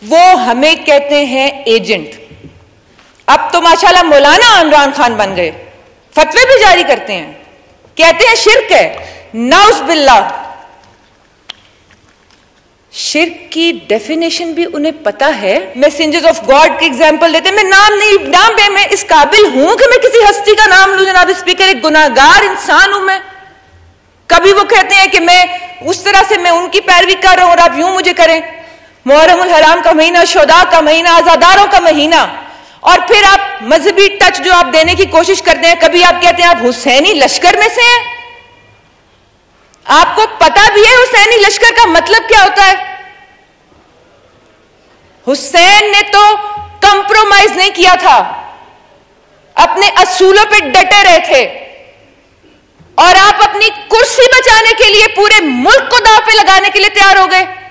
वो हमें कहते हैं एजेंट। अब तो माशाल्लाह मौलाना इमरान खान बन गए, फतवे भी जारी करते हैं, कहते हैं शिर्क है। नाउज़ बिल्लाह, शिर्क की डेफिनेशन भी उन्हें पता है। मैसेंजर्स ऑफ गॉड के एग्जाम्पल देते हैं। मैं नाम पे मैं इस काबिल हूं कि मैं किसी हस्ती का नाम लूं जनाब स्पीकर? एक गुनाहगार इंसान हूं मैं। कभी वो कहते हैं कि मैं उस तरह से मैं उनकी पैरवी कर रहा हूं और आप यूं मुझे करें। मुहर्रमुल हराम का महीना, शुहदा का महीना, आजादारों का महीना, और फिर आप मजहबी टच जो आप देने की कोशिश करते हैं। कभी आप कहते हैं आप हुसैनी लश्कर में से हैं। आपको पता भी है हुसैनी लश्कर का मतलब क्या होता है? हुसैन ने तो कंप्रोमाइज नहीं किया था, अपने असूलों पे डटे रहे थे, और आप अपनी कुर्सी बचाने के लिए पूरे मुल्क को दांव पे लगाने के लिए तैयार हो गए।